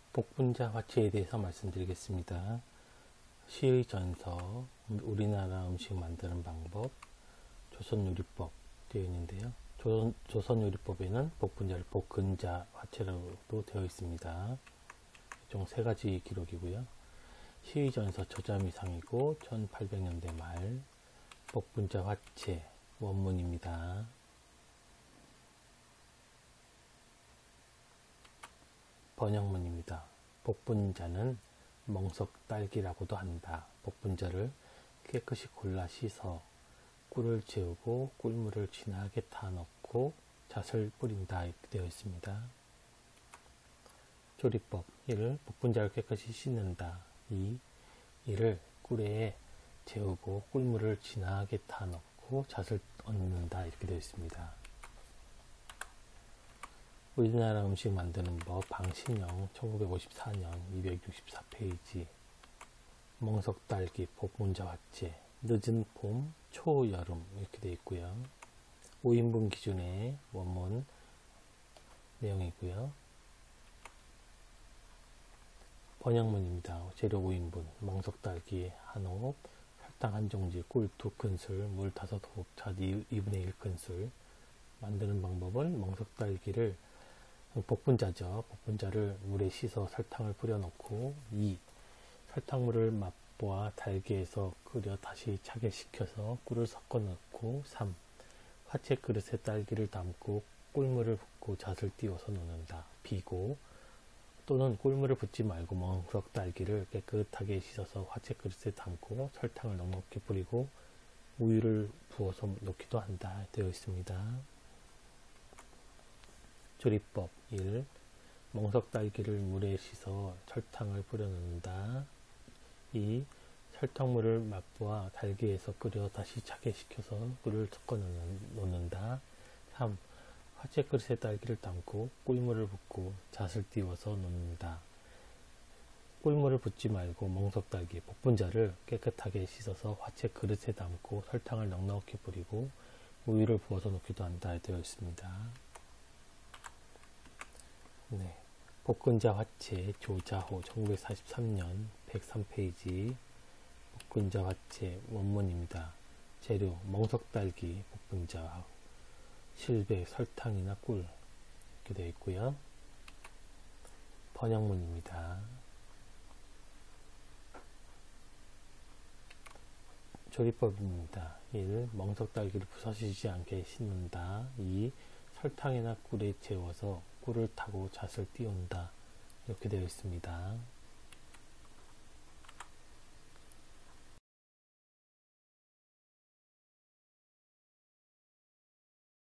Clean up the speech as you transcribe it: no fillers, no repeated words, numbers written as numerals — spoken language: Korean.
복분자 화채에 대해서 말씀드리겠습니다. 시의 전서, 우리나라 음식 만드는 방법, 조선요리법 되어 있는데요. 조선요리법에는 복분자를 복근자 화채라고도 되어 있습니다. 총 3가지 기록이고요. 시의 전서 저자미상이고 1800년대 말 복분자 화채 원문입니다. 번역문입니다. 복분자는 멍석딸기라고도 한다. 복분자를 깨끗이 골라 씻어 꿀을 재우고 꿀물을 진하게 타 넣고 잣을 뿌린다. 이렇게 되어 있습니다. 조리법 1. 복분자를 깨끗이 씻는다. 2. 이를 꿀에 재우고 꿀물을 진하게 타 넣고 잣을 얻는다. 이렇게 되어 있습니다. 우리나라 음식 만드는 법 방신영 1954년 264페이지 멍석딸기 복분자 화채 늦은 봄 초여름 이렇게 되어 있고요. 5인분 기준의 원문 내용이고요. 번역문입니다. 재료 5인분 멍석딸기 1홉 설탕 1종지 꿀 2큰술 물 5호흡 잣 2분의 1큰술 만드는 방법은 멍석딸기를 복분자죠. 복분자를 물에 씻어 설탕을 뿌려 넣고 2. 설탕물을 맛보아 달게에서 끓여 다시 차게 식혀서 꿀을 섞어 넣고 3. 화채 그릇에 딸기를 담고 꿀물을 붓고 잣을 띄워서 놓는다. 비고 또는 꿀물을 붓지 말고 멍석 딸기를 깨끗하게 씻어서 화채 그릇에 담고 설탕을 넉넉히 뿌리고 우유를 부어서 놓기도 한다. 되어 있습니다. 조리법 1. 멍석 딸기를 물에 씻어 설탕을 뿌려 넣는다. 2. 설탕물을 맛보아 달기에서 끓여 다시 차게 식혀서 꿀을 섞어 놓는다. 3. 화채 그릇에 딸기를 담고 꿀물을 붓고 잣을 띄워서 놓는다. 꿀물을 붓지 말고 멍석 딸기 복분자를 깨끗하게 씻어서 화채 그릇에 담고 설탕을 넉넉히 뿌리고 우유를 부어서 놓기도 한다. 되어 있습니다. 네, 복근자 화채 조자호 1943년 103페이지 복근자 화채 원문입니다. 재료 멍석딸기 복분자 실배 설탕이나 꿀 이렇게 되어 있고요. 번역문입니다. 조리법입니다. 1. 멍석딸기를 부서지지 않게 씻는다. 2. 설탕이나 꿀에 재워서 꿀을 타고 잣을 띄운다. 이렇게 되어 있습니다.